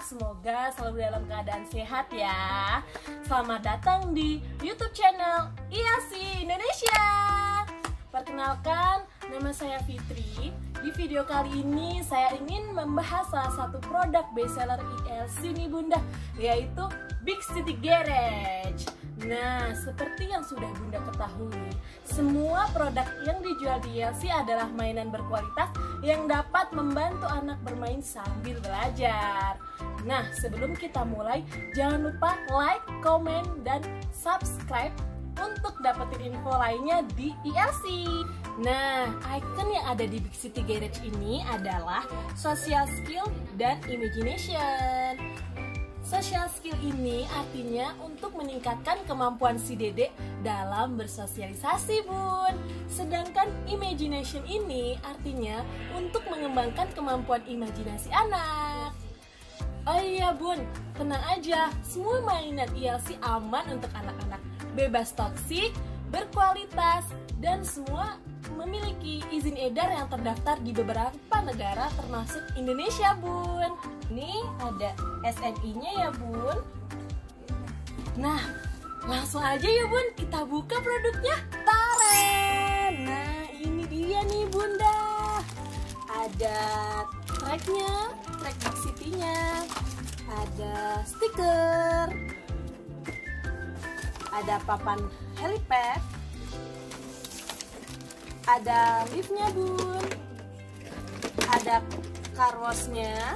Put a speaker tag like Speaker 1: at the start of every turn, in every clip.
Speaker 1: semoga selalu dalam keadaan sehat ya. Selamat datang di YouTube channel ILC Indonesia. Perkenalkan, nama saya Fitri. Di video kali ini saya ingin membahas salah satu produk bestseller ILC nih Bunda, yaitu Big City Garage. Nah, seperti yang sudah Bunda ketahui, semua produk yang dijual di ILC adalah mainan berkualitas yang dapat membantu anak bermain sambil belajar. Nah, sebelum kita mulai, jangan lupa like, comment, dan subscribe untuk dapetin info lainnya di ILC. Nah, icon yang ada di Big City Garage ini adalah social skill dan imagination. Social skill ini artinya untuk meningkatkan kemampuan si dedek dalam bersosialisasi, Bun. Sedangkan imagination ini artinya untuk mengembangkan kemampuan imajinasi anak. Oh iya, Bun, tenang aja, semua mainan ILC aman untuk anak-anak, bebas toksik, berkualitas, dan semua memiliki izin edar yang terdaftar di beberapa negara termasuk Indonesia, Bun. Ini ada SNI-nya ya, Bun. Nah, langsung aja ya, Bun, kita buka produknya. Tara! Nah, ini dia nih, Bunda. Ada tracknya, track Big City-nya. Ada stiker. Ada papan helipad. Ada liftnya, Bun. Ada car wash-nya.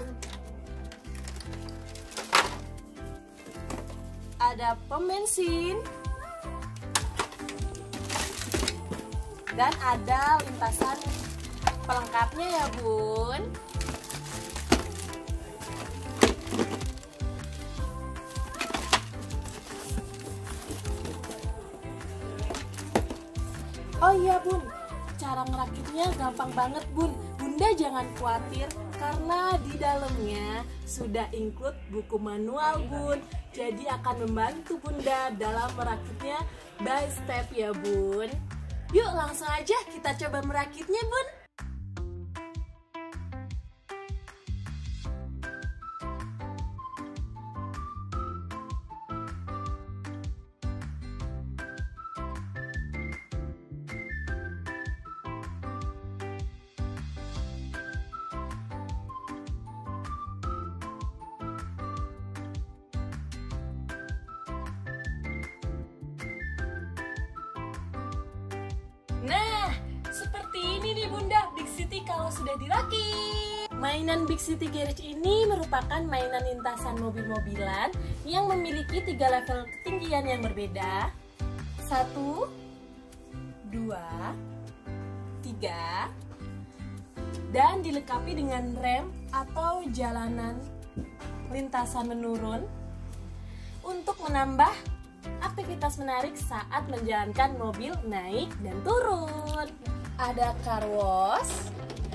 Speaker 1: Ada pom bensin. Dan ada lintasan pelengkapnya ya, Bun. Oh iya, Bun, cara ngerakitnya gampang banget, Bun. Bunda jangan khawatir karena di dalamnya sudah include buku manual, Bun. Jadi akan membantu Bunda dalam merakitnya by step ya, Bun. Yuk langsung aja kita coba merakitnya, Bun. Nah, seperti ini nih Bunda, Big City kalau sudah dirakit. Mainan Big City Garage ini merupakan mainan lintasan mobil-mobilan yang memiliki 3 level ketinggian yang berbeda. 1, 2, 3. Dan dilengkapi dengan rem atau jalanan lintasan menurun untuk menambah aktivitas menarik saat menjalankan mobil naik dan turun. Ada car wash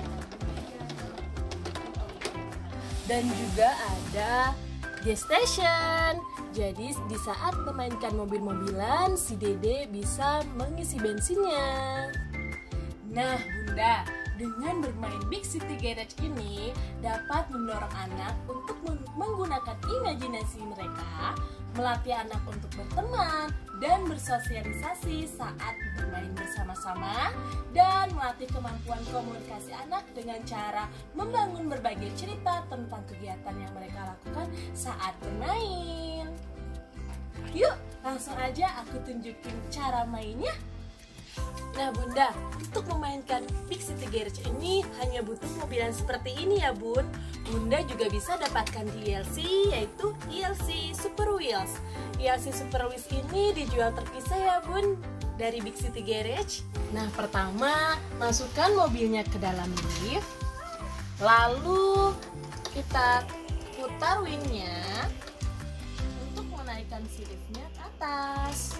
Speaker 1: dan juga ada gas station. Jadi di saat memainkan mobil-mobilan, si dede bisa mengisi bensinnya. Nah, Bunda, dengan bermain Big City Garage ini dapat mendorong anak untuk menggunakan imajinasi mereka, melatih anak untuk berteman dan bersosialisasi saat bermain bersama-sama, dan melatih kemampuan komunikasi anak dengan cara membangun berbagai cerita tentang kegiatan yang mereka lakukan saat bermain. Yuk, langsung aja aku tunjukin cara mainnya. Nah Bunda, untuk memainkan Big City Garage ini hanya butuh mobilan seperti ini ya Bun. Bunda juga bisa dapatkan di ILC, yaitu ILC Super Wheels. ILC Super Wheels ini dijual terpisah ya Bun dari Big City Garage. Nah pertama, masukkan mobilnya ke dalam lift. Lalu kita putar wingnya untuk menaikkan si liftnya ke atas.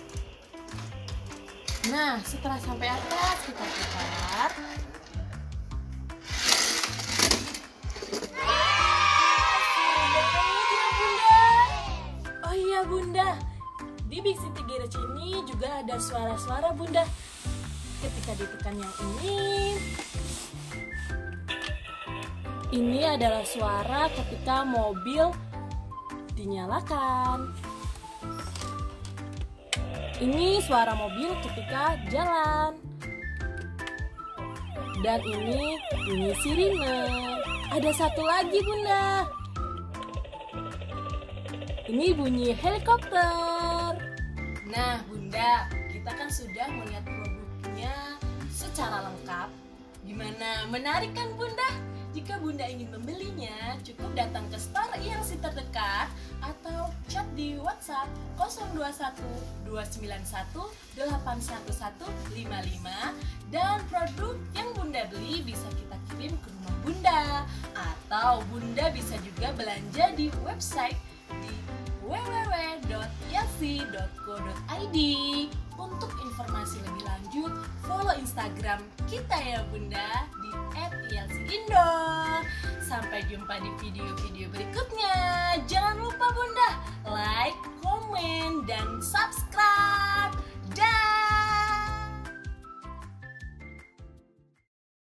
Speaker 1: Nah, setelah sampai atas, kita putar. Oh iya Bunda, di Big City Garage ini juga ada suara-suara Bunda. Ketika ditekan yang ini adalah suara ketika mobil dinyalakan. Ini suara mobil ketika jalan. Dan ini bunyi sirine. Ada satu lagi, Bunda. Ini bunyi helikopter. Nah, Bunda, kita kan sudah melihat produknya secara lengkap. Gimana? Menarik kan, Bunda? Jika Bunda ingin membelinya, cukup datang ke store ILC terdekat atau chat di WhatsApp 021 291 81155 dan produk yang Bunda beli bisa kita kirim ke rumah Bunda, atau Bunda bisa juga belanja di website di www.ilc.co.id. Untuk informasi lebih lanjut, follow Instagram kita ya Bunda di @ilciindo. Sampai jumpa di video-video berikutnya. Jangan lupa Bunda,